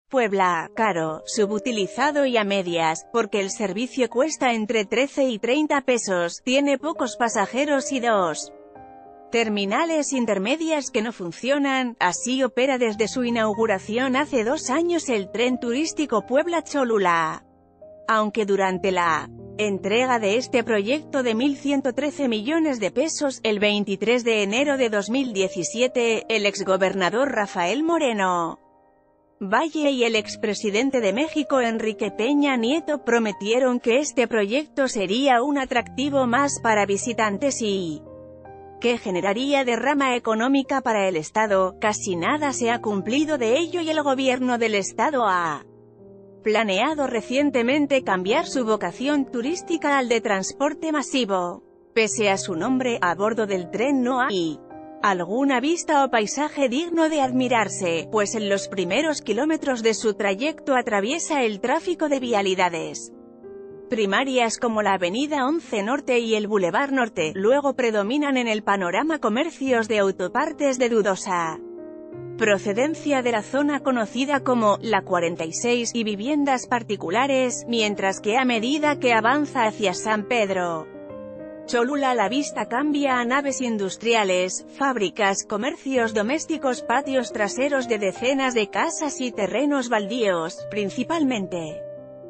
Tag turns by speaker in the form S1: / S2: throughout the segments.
S1: Puebla, caro, subutilizado y a medias, porque el servicio cuesta entre 13 y 30 pesos, tiene pocos pasajeros y dos terminales intermedias que no funcionan. Así opera desde su inauguración hace 2 años el tren turístico Puebla-Cholula. Aunque durante la entrega de este proyecto de 1.113 millones de pesos, el 23 de enero de 2017, el exgobernador Rafael Moreno Valle y el expresidente de México Enrique Peña Nieto prometieron que este proyecto sería un atractivo más para visitantes y que generaría derrama económica para el Estado. Casi nada se ha cumplido de ello y el gobierno del Estado ha planeado recientemente cambiar su vocación turística al de transporte masivo. Pese a su nombre, a bordo del tren no hay alguna vista o paisaje digno de admirarse, pues en los primeros kilómetros de su trayecto atraviesa el tráfico de vialidades primarias como la Avenida 11 Norte y el Boulevard Norte. Luego predominan en el panorama comercios de autopartes de dudosa procedencia de la zona conocida como la 46 y viviendas particulares, mientras que a medida que avanza hacia San Pedro Cholula la vista cambia a naves industriales, fábricas, comercios domésticos, patios traseros de decenas de casas y terrenos baldíos, principalmente.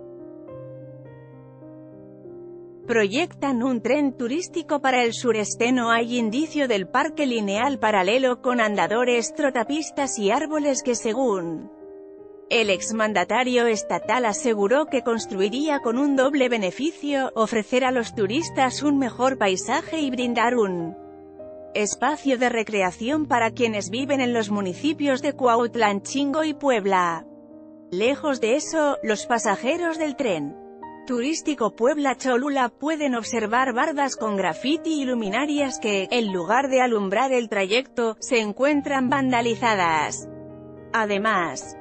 S1: Proyectan un tren turístico para el sureste. No hay indicio del parque lineal paralelo con andadores, trotapistas y árboles que, según el exmandatario estatal, aseguró que construiría con un doble beneficio: ofrecer a los turistas un mejor paisaje y brindar un espacio de recreación para quienes viven en los municipios de Cuautlancingo y Puebla. Lejos de eso, los pasajeros del tren turístico Puebla-Cholula pueden observar bardas con grafiti y luminarias que, en lugar de alumbrar el trayecto, se encuentran vandalizadas. Además,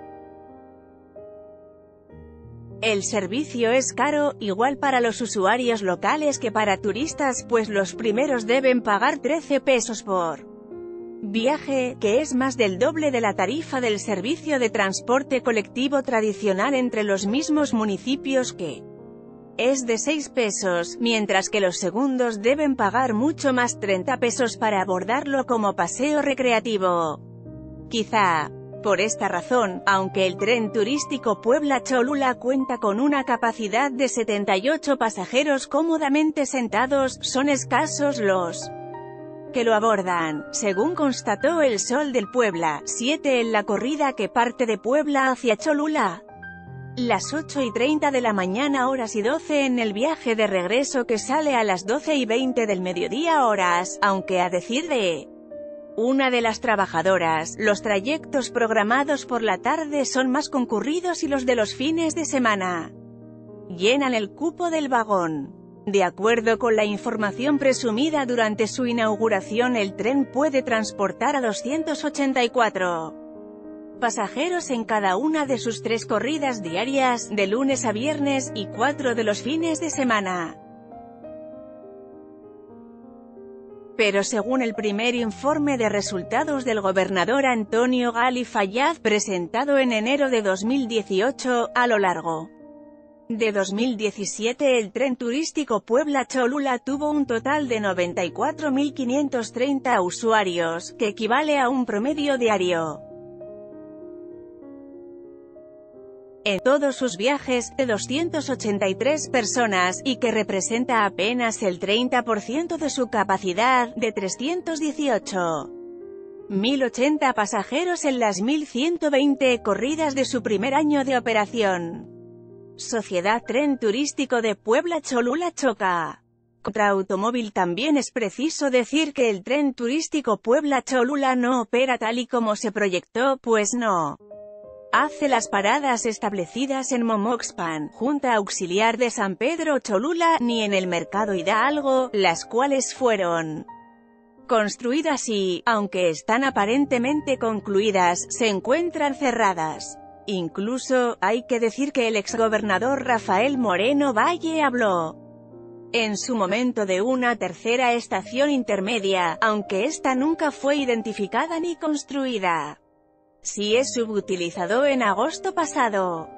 S1: el servicio es caro, igual para los usuarios locales que para turistas, pues los primeros deben pagar 13 pesos por viaje, que es más del doble de la tarifa del servicio de transporte colectivo tradicional entre los mismos municipios, que es de 6 pesos, mientras que los segundos deben pagar mucho más, 30 pesos para abordarlo como paseo recreativo. Quizá por esta razón, aunque el tren turístico Puebla-Cholula cuenta con una capacidad de 78 pasajeros cómodamente sentados, son escasos los que lo abordan, según constató El Sol del Puebla, 7 en la corrida que parte de Puebla hacia Cholula. Las 8:30 de la mañana horas y 12 en el viaje de regreso que sale a las 12:20 del mediodía horas, aunque a decir de una de las trabajadoras, los trayectos programados por la tarde son más concurridos y los de los fines de semana llenan el cupo del vagón. De acuerdo con la información presumida durante su inauguración, el tren puede transportar a 284 pasajeros en cada una de sus 3 corridas diarias, de lunes a viernes, y 4 de los fines de semana. Pero según el primer informe de resultados del gobernador Antonio Gali Fayad, presentado en enero de 2018, a lo largo de 2017 el tren turístico Puebla-Cholula tuvo un total de 94.530 usuarios, que equivale a un promedio diario en todos sus viajes, de 283 personas, y que representa apenas el 30% de su capacidad, de 318.080 pasajeros en las 1.120 corridas de su primer año de operación. Sociedad Tren Turístico de Puebla-Cholula choca contra automóvil. También es preciso decir que el tren turístico Puebla-Cholula no opera tal y como se proyectó, pues no hace las paradas establecidas en Momoxpan, Junta Auxiliar de San Pedro Cholula, ni en el Mercado Hidalgo, las cuales fueron construidas y, aunque están aparentemente concluidas, se encuentran cerradas. Incluso, hay que decir que el exgobernador Rafael Moreno Valle habló en su momento de una tercera estación intermedia, aunque esta nunca fue identificada ni construida. si es subutilizado en agosto pasado.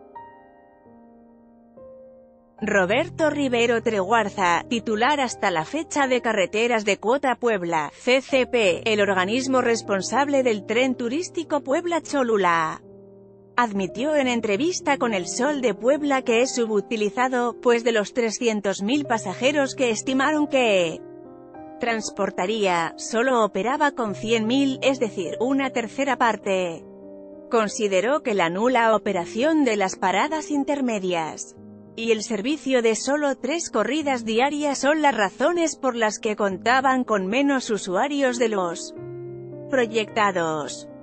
S1: Roberto Rivero Treguarza, titular hasta la fecha de Carreteras de Cuota Puebla, CCP, el organismo responsable del tren turístico Puebla-Cholula, admitió en entrevista con El Sol de Puebla que es subutilizado, pues de los 300.000 pasajeros que estimaron que transportaría, solo operaba con 100.000, es decir, una tercera parte. Consideró que la nula operación de las paradas intermedias y el servicio de solo 3 corridas diarias son las razones por las que contaban con menos usuarios de los proyectados.